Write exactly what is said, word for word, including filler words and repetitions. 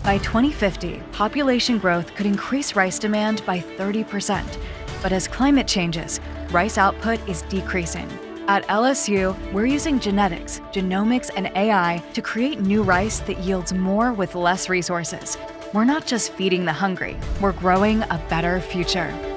By twenty fifty, population growth could increase rice demand by thirty percent. But as climate changes, rice output is decreasing. At L S U, we're using genetics, genomics, and A I to create new rice that yields more with less resources. We're not just feeding the hungry, we're growing a better future.